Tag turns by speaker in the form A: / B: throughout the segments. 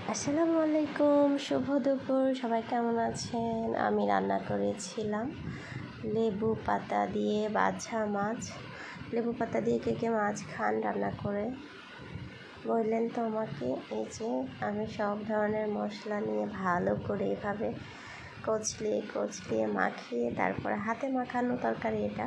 A: আসসালামু আলাইকুম, শুভ দুপুর। সবাই কেমন আছেন? আমি রান্না করেছিলাম লেবু পাতা দিয়ে বাছা মাছ। লেবু পাতা দিয়ে কে কে মাছ খান রান্না করে বললেন তো আমাকে। এই যে আমি সব ধরনের মশলা নিয়ে ভালো করে এভাবে কচলিয়ে মাখিয়ে তারপরে হাতে মাখানো তরকারি এটা।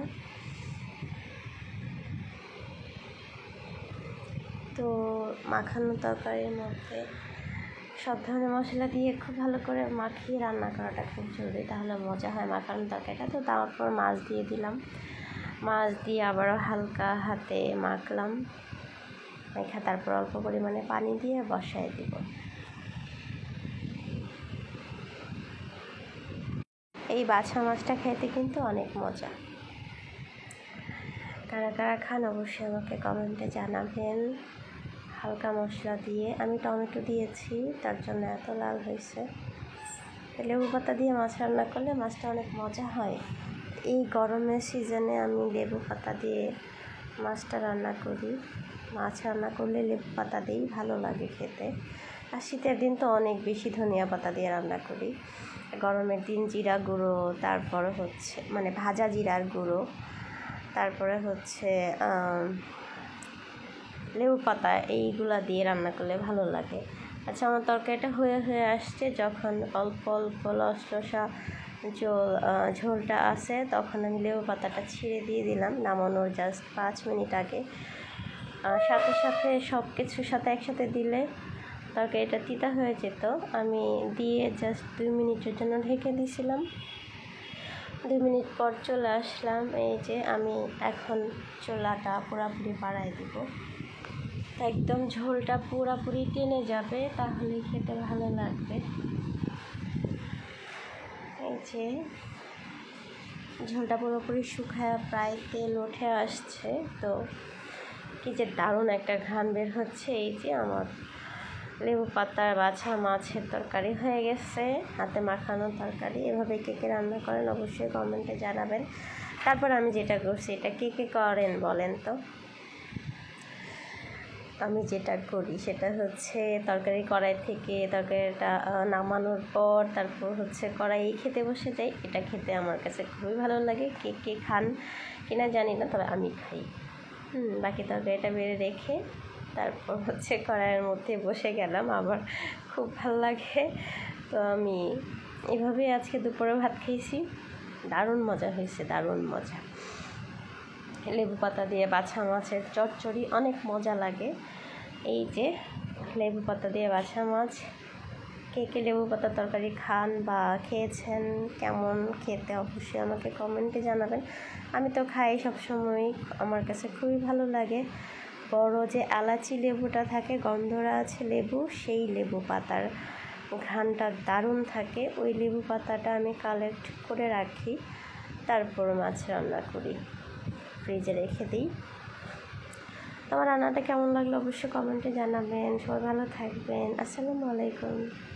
A: তো মাখানো তরকারির মধ্যে সব ধরনের মশলা দিয়ে খুব ভালো করে মাখিয়ে রান্না করাটা খুব জরুরি, তাহলে মজা হয় মাখানো তরকারিটা। তো তারপর মাছ দিয়ে দিলাম, মাছ দিয়ে আবারও হালকা হাতে মাখলাম, তারপর অল্প পরিমাণে পানি দিয়ে বসায় দিব। এই বাছা মাছটা খেতে কিন্তু অনেক মজা। কারা কারা খান অবশ্যই আমাকে কমেন্টে জানাবেন। হালকা মশলা দিয়ে আমি টমেটো দিয়েছি, তার জন্য এত লাল হয়েছে। লেবু পাতা দিয়ে মাছ রান্না করলে মাছটা অনেক মজা হয়। এই গরমের সিজনে আমি লেবু পাতা দিয়ে মাছটা রান্না করি। মাছ রান্না করলে লেবু পাতা দিয়েই ভালো লাগে খেতে। আর শীতের দিন তো অনেক বেশি ধনিয়া পাতা দিয়ে রান্না করি। গরমের দিন জিরা গুঁড়ো, তারপরে হচ্ছে ভাজা জিরার গুঁড়ো, তারপরে হচ্ছে লেবু পাতা, এইগুলা দিয়ে রান্না করলে ভালো লাগে। আচ্ছা, আমার তরকারিটা হয়ে আসছে। যখন অল্প অল্প লসলসা ঝোলটা আসে, তখন আমি লেবু পাতাটা ছিঁড়ে দিয়ে দিলাম নামানোর জাস্ট 5 মিনিট আগে। সাথে সাথে সব কিছুর সাথে একসাথে দিলে তরকারিটা তিতা হয়ে যেত। আমি দিয়ে জাস্ট 2 মিনিটের জন্য ঢেকে দিয়েছিলাম। 2 মিনিট পর চলে আসলাম। এই যে আমি এখন চুলাটা পুরোপুরি বাড়াই দিব, একদম ঝোলটা পুরোপুরি টেনে যাবে, তাহলে খেতে ভালো লাগবে। এই যে ঝোলটা পুরোপুরি শুকায় প্রায় তেল উঠে আসছে, তো কি যে দারুণ একটা ঘ্রাণ বের হচ্ছে। এই যে আমার লেবু পাতার বাছা মাছের তরকারি হয়ে গেছে, হাতে মাখানো তরকারি। এভাবে কে কে রান্না করেন অবশ্যই কমেন্টে জানাবেন। তারপর আমি যেটা করছি, এটা কে কে করেন বলেন তো। আমি যেটা করি সেটা হচ্ছে তরকারি কড়াই থেকে তরকারিটা নামানোর পর তারপর হচ্ছে কড়াই খেতে বসে যাই। এটা খেতে আমার কাছে খুবই ভালো লাগে। কে কে খান কিনা জানি না, তবে আমি খাই। বাকি তরকারিটা বেড়ে রেখে তারপর হচ্ছে কড়াইয়ের মধ্যে বসে গেলাম, আবার খুব ভালো লাগে। তো আমি এভাবেই আজকে দুপুরে ভাত খেয়েছি। দারুণ মজা হয়েছে, দারুণ মজা। লেবু পাতা দিয়ে বাছা মাছের চচ্চড়ি অনেক মজা লাগে। এই যে লেবু পাতা দিয়ে বাছা মাছ, কে কে লেবু পাতা তরকারি খান বা খেয়েছেন, কেমন খেতে অবশ্যই আমাকে কমেন্টে জানাবেন। আমি তো খাই সবসময়, আমার কাছে খুবই ভালো লাগে। বড় যে এলাচি লেবুটা থাকে, গন্ধরা আছে লেবু, সেই লেবু পাতার ঘ্রাণটা দারুণ থাকে। ওই লেবু পাতাটা আমি কালেক্ট করে রাখি, তারপর মাছ রান্না করি, ফ্রিজে রেখে দিই। আমার রান্নাটা কেমন লাগলো অবশ্যই কমেন্টে জানাবেন। সবাই ভালো থাকবেন। আসসালামু আলাইকুম।